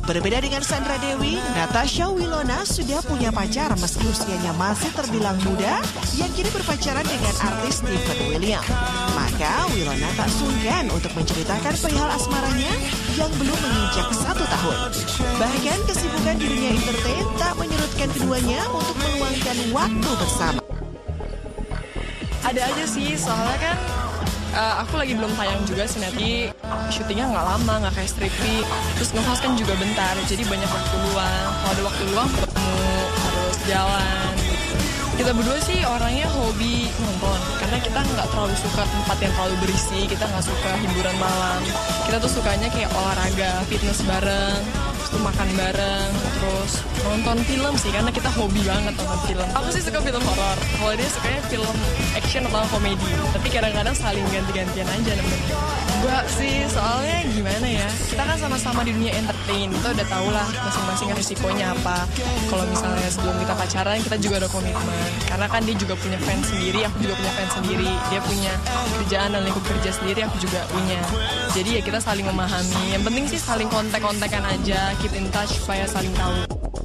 Berbeda dengan Sandra Dewi, Natasha Wilona sudah punya pacar meski usianya masih terbilang muda yang kini berpacaran dengan artis Steven William. Maka Wilona tak sungkan untuk menceritakan perihal asmaranya yang belum menginjak 1 tahun. Bahkan kesibukan di dunia entertain tak menyurutkan keduanya untuk meluangkan waktu bersama. Ada aja sih, soalnya kan aku lagi belum tayang juga sih, nanti syutingnya nggak lama, nggak kayak Strippy. Terus nge-host kan juga bentar, jadi banyak waktu luang. Kalau ada waktu luang ketemu, harus jalan. Kita berdua sih orangnya hobi nonton, karena kita nggak terlalu suka tempat yang terlalu berisi, kita nggak suka hiburan malam. Kita tuh sukanya kayak olahraga, fitness bareng, terus makan bareng, terus nonton film sih, karena kita hobi banget nonton film. Aku sih suka film horor, kalau dia sukanya film action atau komedi. Tapi kadang-kadang saling ganti-gantian aja nemenin. Enggak sih, soalnya gimana ya, kita kan sama-sama di dunia entertain, kita udah tau lah masing-masing risikonya apa. Kalau misalnya sebelum kita pacaran, kita juga ada komitmen. Karena kan dia juga punya fans sendiri, aku juga punya fans sendiri. Dia punya kerjaan dan lingkup kerja sendiri, aku juga punya. Jadi ya kita saling memahami. Yang penting sih saling kontak-kontakan aja, keep in touch supaya saling tahu.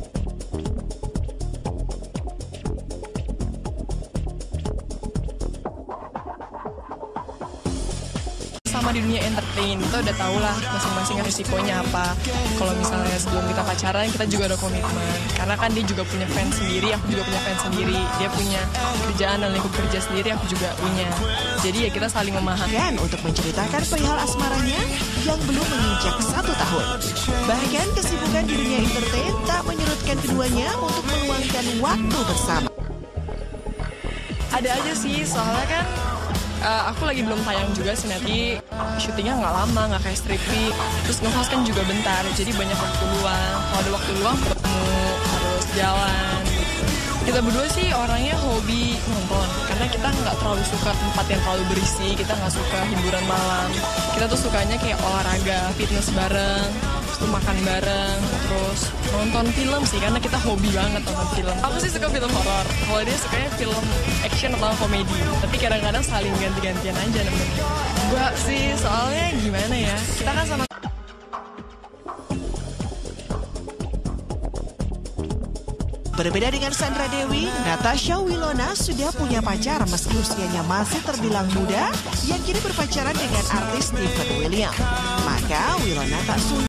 Sama di dunia entertain, kita udah tau lah masing-masing risikonya apa. Kalau misalnya sebelum kita pacaran, kita juga ada komitmen. Karena kan dia juga punya fans sendiri, aku juga punya fans sendiri. Dia punya kerjaan dan lingkup kerja sendiri, aku juga punya. Jadi ya kita saling memahami. Dan untuk menceritakan perihal asmaranya yang belum menginjak 1 tahun. Bahkan kesibukan di dunia entertain tak menyurutkan keduanya untuk meluangkan waktu bersama. Ada aja sih, soalnya kan aku lagi belum tayang juga sih, nanti syutingnya nggak lama, nggak kayak Strippy. Terus nge-host kan juga bentar, jadi banyak waktu luang. Kalau ada waktu luang ketemu, harus jalan. Kita berdua sih orangnya hobi nonton, karena kita nggak terlalu suka tempat yang terlalu berisi, kita nggak suka hiburan malam. Kita tuh sukanya kayak olahraga, fitness bareng, terus makan bareng, terus nonton film sih, karena kita hobi banget nonton film. Aku sih suka film horor, kalau dia sukanya film action atau komedi. Tapi kadang-kadang saling ganti-gantian aja nemenin. Enggak sih, soalnya gimana ya, kita kan sama. Berbeda dengan Sandra Dewi, Natasha Wilona sudah punya pacar meski usianya masih terbilang muda yang kini berpacaran dengan artis Steven William. Maka Wilona tak sungkan